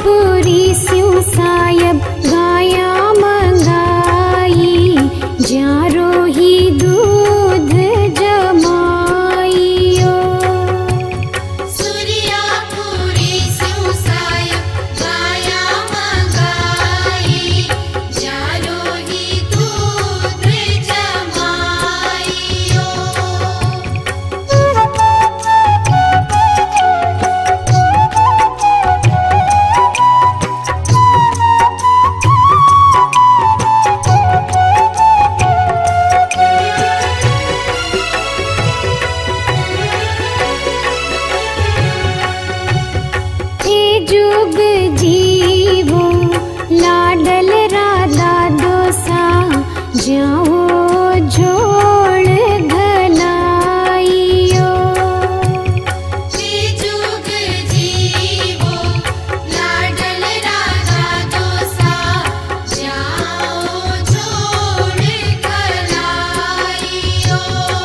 पूरी स्यू सायब गाया मंगाई, ज्यारो ही दूध जमाइयो। सूर्यापुरी स्यू सायब गाया मंगाई, ज्यारो ही दूध जमाइयो। जुग जीवो लाडल राधा दोसा, जाओ झोड़ घलाइयो। जुग जीवो लाडल राधा दोसा, जाओ झोड़ घलाइयो।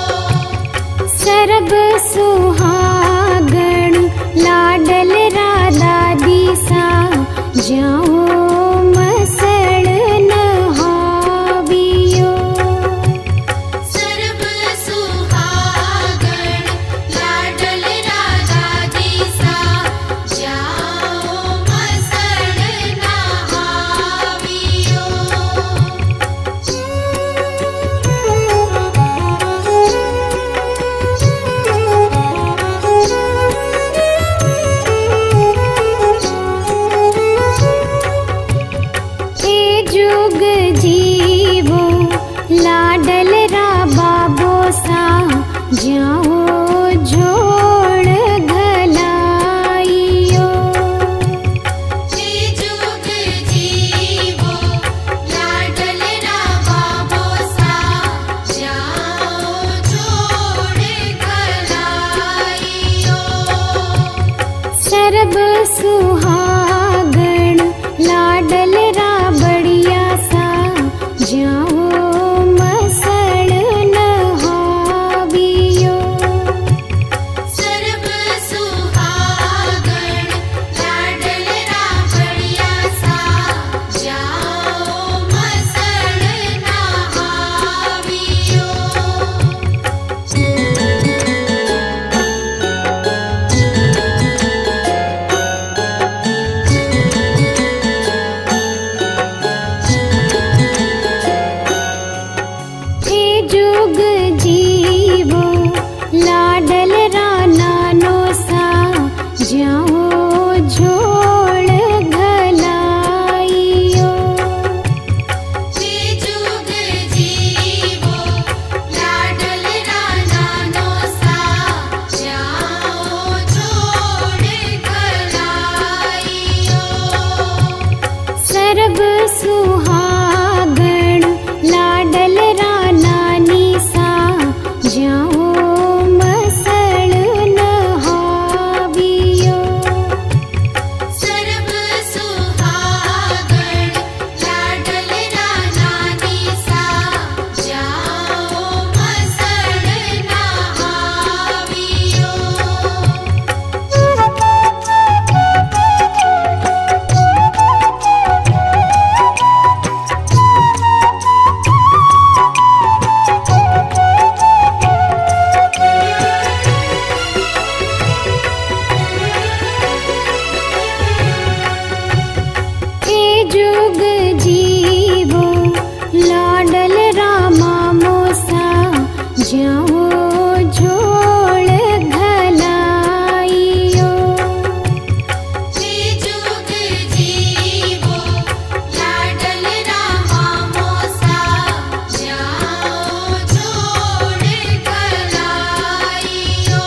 सरब सुहागण लाडल राधा दिसा, जाओ मसड़ नहावियो। सर्व सुहागण लाडल राधा दिसा, जाओ मसड़ नहावियो। जुग जीवो लाडल राबा बोसा, जाओ झोड़ घलाइयो। जुग जीवो लाडल राबा बोसा, जाओ झोड़ घलाइयो। सरब सुहागण लाडल राबड़िया सा, जाओ मसड़ नहावियो। सर्व सुहागण लाडल राबड़िया सा, जाओ मसड़ नहावियो। जुग जीवो लाडल राना नोसा, जाओ झोड़ घलाइयो। जुग जीवो लाडल राना नोसा, जाओ झोड़ घलाइयो। सर्व सुहागण लाडल राना निसा, जाओ मसड़ नहावियो। सर्व सुहागण लाडल राना निसा, जाओ मसड़ नहावियो। जुग जीवो लाडल रामा मोसा, जाओ झोड़ घलाइयो। जुग जीवो लाडल रामा मोसा, जाओ झोड़ घलाइयो।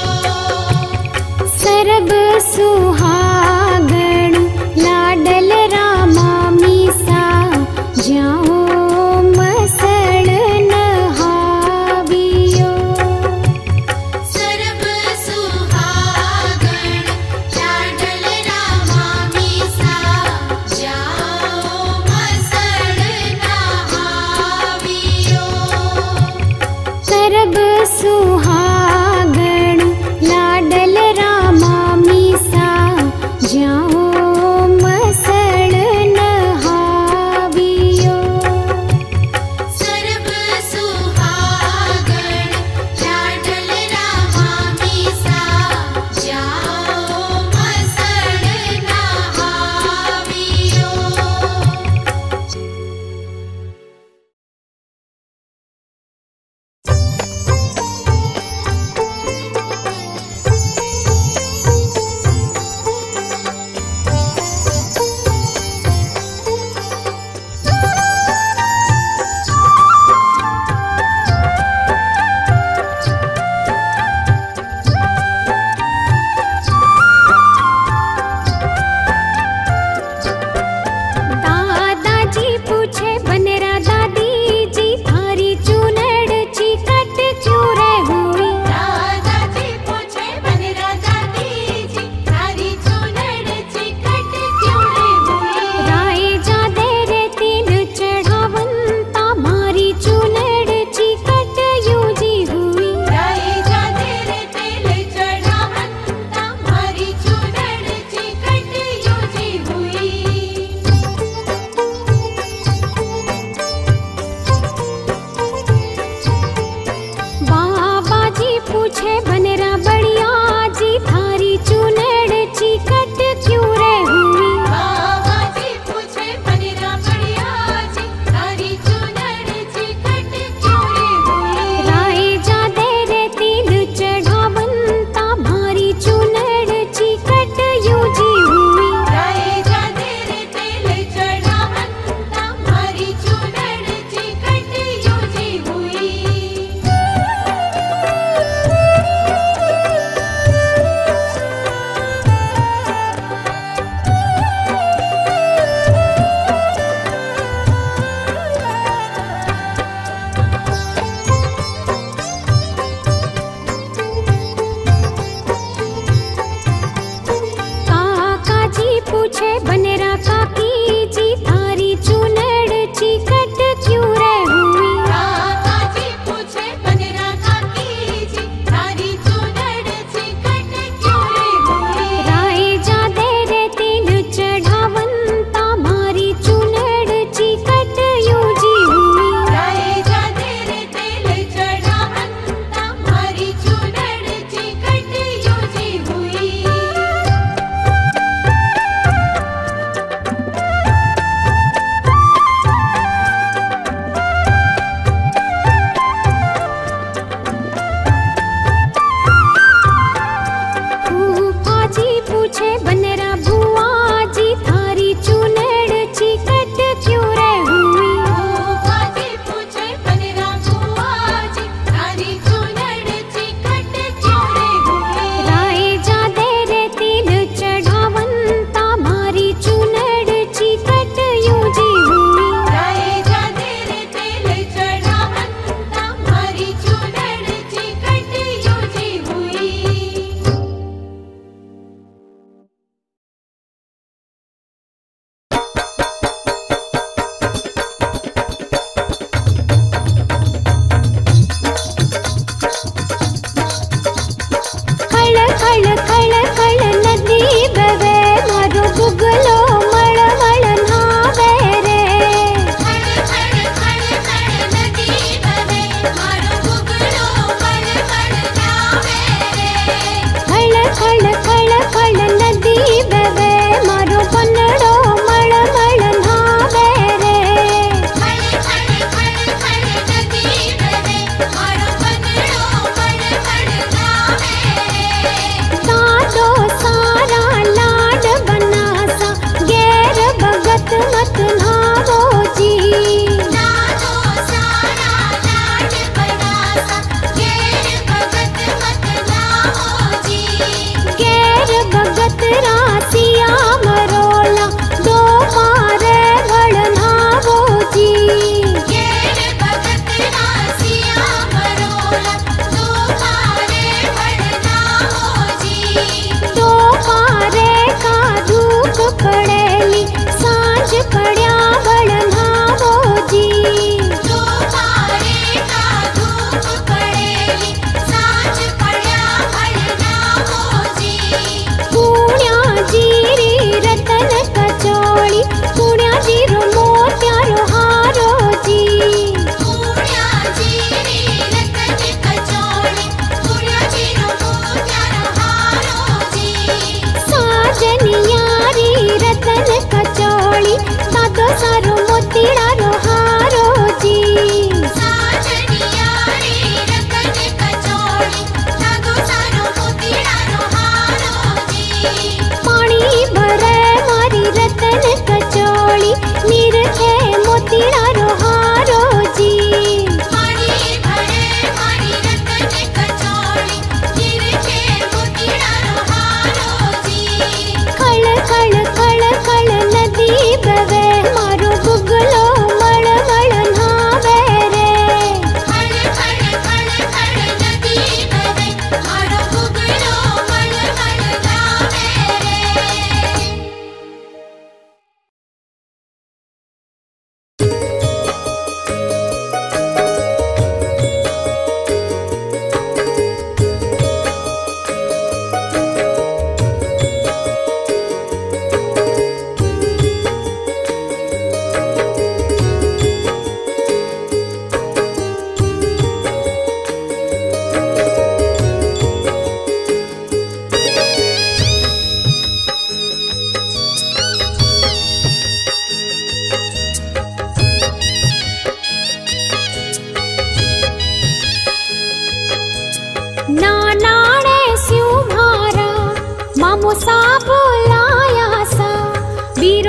सरब सुहागण लाडल रामा मीसा, जाओ मसड़ नहावियो। सर्व सुहागण लाडल रामा मीसा, जाओ मसड़ नहावियो। सरब सुहागण लाडल रामा मीसा, जाओ मसड़ पूछे बनेरा बढ़िया जी थारी चुनड़ चिकट क्यों रे हुई। बाबा जी पूछे बनेरा बढ़िया जी थारी चुनड़ चिकट क्यों रे हुई। राय जा दे रे तिल चढ़ावनता भारी चुनड़ चिकट यूं जी हुई। राय जा दे रे तेल चढ़ावनता भारी चुनड़ चिकट यूं जी हुई।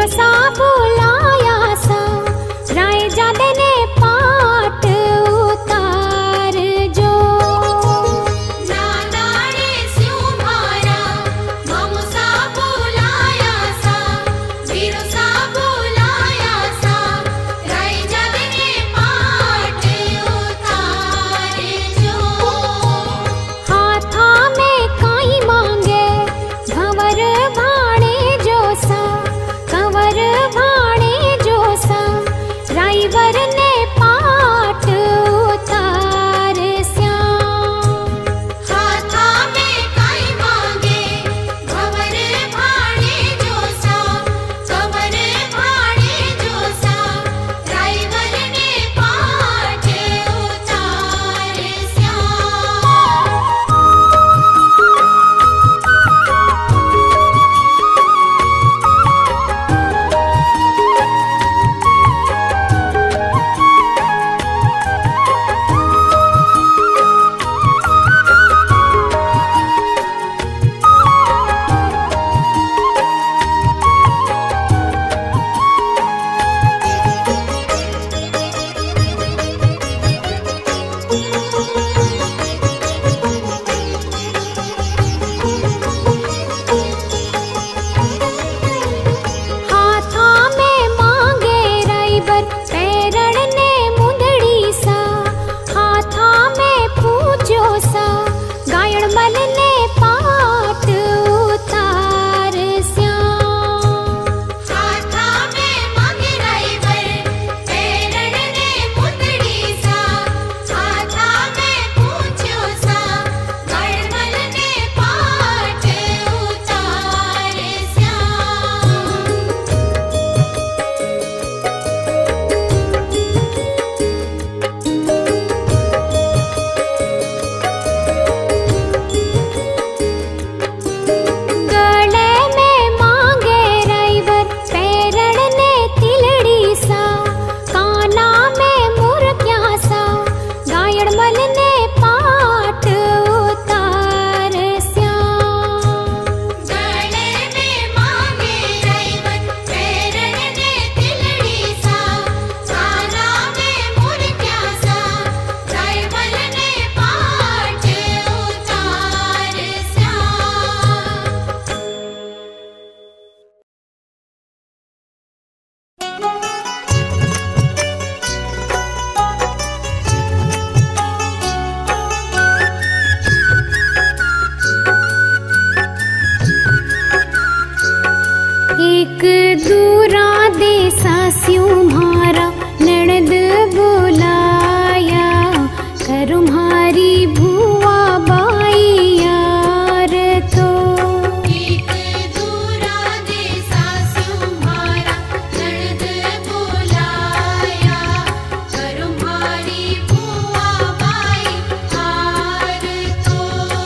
सा बुलाया सा राय जादे ने पाट उतार जो नानाड़े स्यू मारा मामू सा बुलाया सा वीरो सा बुलाया सा राय जादे ने पाट उतारे जो हाथा में काई मांगे भंवर भाणे जो सा कंवर भाणे जो सा राइवर ने पाट उतार श्याम हाथा में काई मांगे भंवर भाणे जो सा कंवर भाणे जो सा राइवर ने पाट उतारे श्याम हाथा में मांगे राइवर पैरण ने मुंदड़ी सा हाथा में पूछो सा गायण मल ने पाट उतार श्याम हाथा में मांगे राइवर पैरण ने मुंदड़ी सा हाथा में पूछो सा गड़मल ने पाट उतारे श्याम गले में मांगे राइवर पैरण ने तिलड़ी सा काना में मुर्क्या सा गायण मल ने पाट उतार श्याम गले में मांगे राइवर पैरण ने तिलड़ी सा काना में मुर्क्या सा राइवल ने पाट उतारे श्याम एक दूरा देसा स्यू म्हारा ननद बुलाया करो म्हारी भुआ बाई यार तो एक दूरा देसा तुम्हारा ननद बुलाया करो मारी बुआ बाई हार तो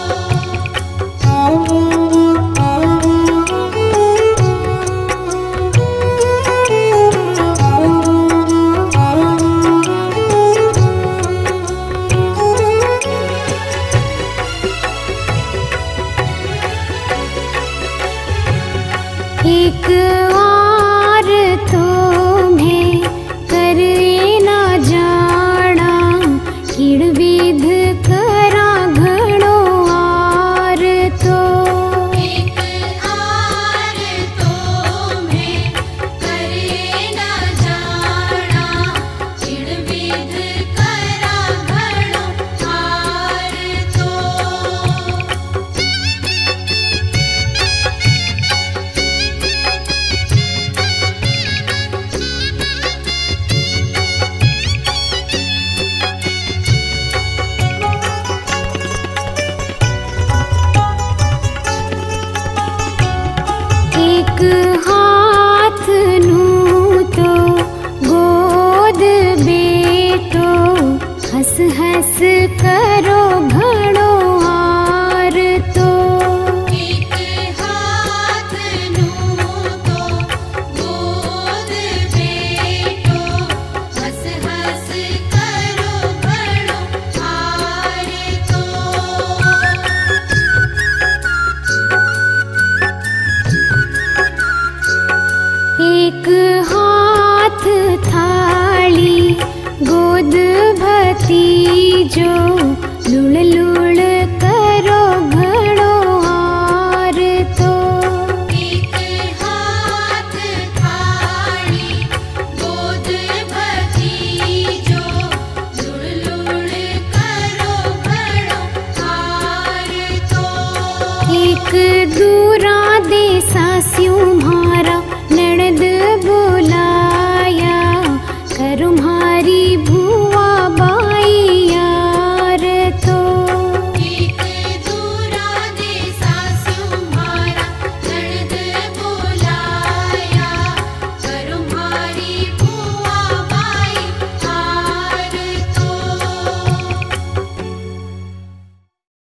एक आर तुम्हें करे ना जाना किड़ विध करा घणो आर तो एक आर तुम्हें करे ना जाना चिड़ विध करा घणो हार तो एक हाथ नू तो गोद बेटो हंस हंस करो घणो आर तो एक हाथ नू तो गोद बेटो हंस हंस करो घणो हार तो एक जो लूड़ लूड़ करो घड़ो हार तो। एक हाथ थाली गोद भतीजो लुड़ लुड़ करो घड़ो हार तो। एक दूरा दे सास्यूं